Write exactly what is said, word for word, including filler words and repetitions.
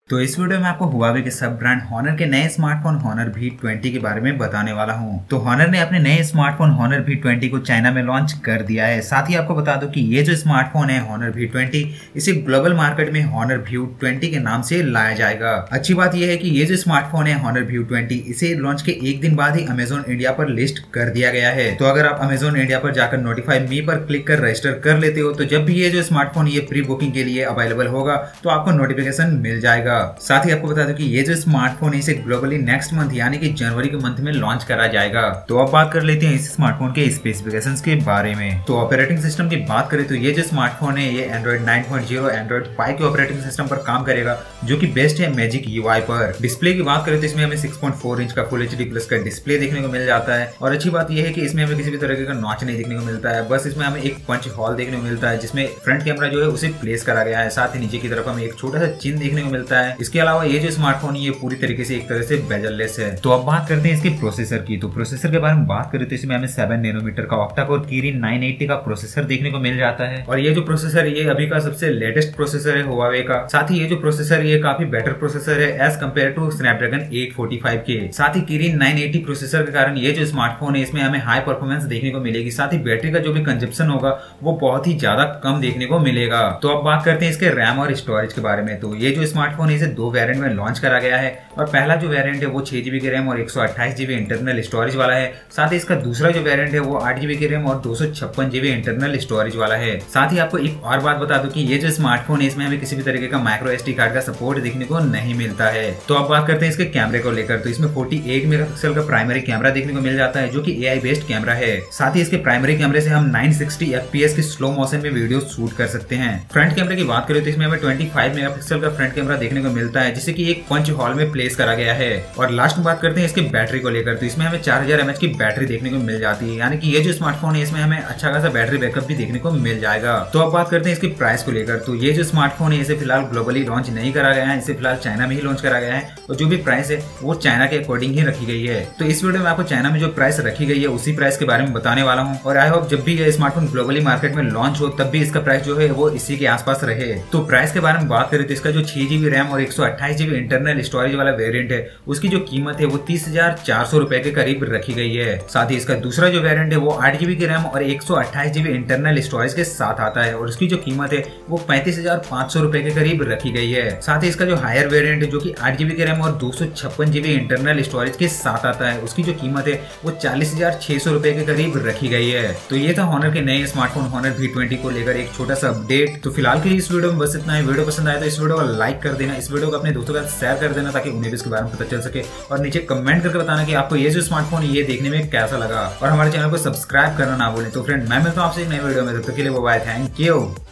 तो इस वीडियो में आपको हुआवे के सब ब्रांड हॉनर के नए स्मार्टफोन हॉनर वी ट्वेंटी के बारे में बताने वाला हूं। तो हॉनर ने अपने नए स्मार्टफोन हॉनर वी ट्वेंटी को चाइना में लॉन्च कर दिया है। साथ ही आपको बता दूं कि ये जो स्मार्टफोन है हॉनर वी ट्वेंटी, इसे ग्लोबल मार्केट में हॉनर वी ट्वेंटी के नाम से लाया जाएगा। अच्छी बात यह है कि ये जो स्मार्टफोन है हॉनर वी ट्वेंटी, इसे लॉन्च के एक दिन बाद ही अमेजोन इंडिया पर लिस्ट कर दिया गया है। तो अगर आप अमेजोन इंडिया पर जाकर नोटिफाई मी पर क्लिक कर रजिस्टर कर लेते हो, तो जब भी ये जो स्मार्टफोन ये प्री बुकिंग के लिए अवेलेबल होगा तो आपको नोटिफिकेशन मिल जाएगा। साथ ही आपको बता दूं कि ये जो स्मार्टफोन है इसे ग्लोबली नेक्स्ट मंथ यानी कि जनवरी के मंथ में लॉन्च करा जाएगा। तो अब बात कर लेते हैं इस स्मार्टफोन के स्पेसिफिकेशंस के बारे में। तो ऑपरेटिंग सिस्टम की बात करें तो ये जो स्मार्टफोन है ये Android nine point zero Android five के ऑपरेटिंग सिस्टम पर काम करेगा, जो कि बेस्ट है मैजिक यूआई पर। डिस्प्ले की बात करें तो इसमें हमें सिक्स पॉइंट फोर इंच का फुल एचडी प्लस का डिस्प्ले देखने को मिल जाता है। और अच्छी बात यह है कि इसमें हमें किसी भी तरह का नॉच नहीं देखने को मिलता है, बस इसमें हमें एक पंच हॉल देखने को मिलता है जिसमें फ्रंट कैमरा जो है उसे प्लेस करा गया है। साथ ही नीचे की तरफ हमें एक छोटा सा चिन्ह देखने को मिलता है। इसके अलावा ये जो स्मार्टफोन ये पूरी तरीके से एक तरह से बेजललेस है। तो अब बात करते हैं इसके प्रोसेसर की। तो प्रोसेसर के बारे में बात करें तो इसमें हमें सेवन नैनोमीटर का octa core Kirin nine eighty का प्रोसेसर देखने को मिल जाता है। और ये जो प्रोसेसर ये अभी का सबसे लेटेस्ट प्रोसेसर है हुआवे का। साथ ही ये जो प्रोसेसर ये काफी बेटर प्रोसेसर है as compare to Snapdragon eight forty five के। साथ ही किरिन नाइन एटी प्रोसेसर के कारण ये जो स्मार्टफोन है इसमें हमें हाई परफॉर्मेंस देखने को मिलेगी। साथ ही बैटरी का जो भी कंजप्शन होगा वो बहुत ही ज्यादा कम देखने को मिलेगा। तो अब बात करते हैं इसके रैम और स्टोरेज के बारे में। तो ये जो स्मार्टफोन है इसे दो वेरिएंट में लॉन्च करा गया है और पहला जो वेरिएंट है वो छह जीबी की रैम और एक सौ अट्ठाईस जीबी इंटरनल स्टोरेज वाला है। साथ ही इसका दूसरा जो वेरिएंट है वो आठ जीबी की रैम और दो सौ छप्पन जीबी इंटरनल स्टोरेज वाला है। साथ ही आपको एक और बात बता दूं कि ये जो स्मार्टफोन है इसमें हमें किसी भी तरीके का माइक्रो एसडी कार्ड का सपोर्ट देखने को नहीं मिलता है। तो अब बात करते हैं इसके कैमरे को लेकर। तो इसमें अड़तालीस मेगापिक्सल का प्राइमरी कैमरा देखने को मिल जाता है, जो कि एआई बेस्ड कैमरा है। साथ ही इसके प्राइमरी कैमरे से हम नाइन सिक्सटी एफपीएस की स्लो मोशन में वीडियो शूट कर सकते हैं। फ्रंट कैमरे की बात करें तो इसमें हमें पच्चीस मेगापिक्सल का फ्रंट कैमरा देखने को मिलता है, जिसे कि एक पंच हॉल में प्लेस करा गया है। और लास्ट में बात करते हैं इसके बैटरी को लेकर। तो इसमें हमें चार हजार एमएच की बैटरी देखने को मिल जाती है, यानी कि ये जो स्मार्टफोन है इसमें हमें अच्छा खासा बैटरी बैकअप भी देखने को मिल जाएगा। तो अब बात करते हैं इसकी प्राइस को लेकर। तो ये जो स्मार्टफोन है इसे फिलहाल ग्लोबली लॉन्च नहीं करा गया है, इसे फिलहाल चाइना में ही लॉन्च करा गया है और जो भी प्राइस है वो चाइना के अकॉर्डिंग ही रखी गई है। तो इस वीडियो में आपको चाइना में जो प्राइस रखी गई है उसी प्राइस के बारे में बताने वाला हूँ। और आई होप जब भी ये स्मार्टफोन ग्लोबली मार्केट में लॉन्च हो तब भी इसका प्राइस जो है वो इसी के आसपास रहे। तो प्राइस के बारे में बात करें तो इसका जो छह जीबी रैम और एक सौ अट्ठाईस जीबी इंटरनल स्टोरेज वाला वेरिएंट है उसकी जो कीमत है वो तीस हजार चार सौ रुपए के करीब रखी गई है। साथ ही इसका दूसरा जो वेरिएंट है वो आठ जीबी की रैम और एक सौ अट्ठाईस जीबी इंटरनल स्टोरेज के साथ आता है और उसकी जो कीमत है वो पैंतीस हजार पाँच सौ रुपए के करीब रखी गई है। साथ ही इसका जो हायर वेरिएंट है जो कि आठ जीबी की रैम और दो सौ छप्पन जीबी इंटरनल स्टोरेज के साथ आता है, उसकी जो कीमत है वो चालीस हजार छह सौ रुपए के करीब रखी गई है। तो ये था हॉनर के नए स्मार्टफोन हॉनर वी ट्वेंटी को लेकर एक छोटा सा अपडेट। तो फिलहाल के लिए इस वीडियो में बस इतना है। वीडियो पसंद आया तो इस वीडियो को लाइक कर देना, इस वीडियो को अपने दोस्तों के साथ शेयर कर देना ताकि उन्हें भी इसके बारे में पता चल सके। और नीचे कमेंट करके बताना कि आपको ये जो स्मार्टफोन ये देखने में कैसा लगा और हमारे चैनल को सब्सक्राइब करना ना भूलें। तो फ्रेंड मैं मिलता हूं आपसे एक नए वीडियो में, तब तक के लिए बाय, थैंक यू।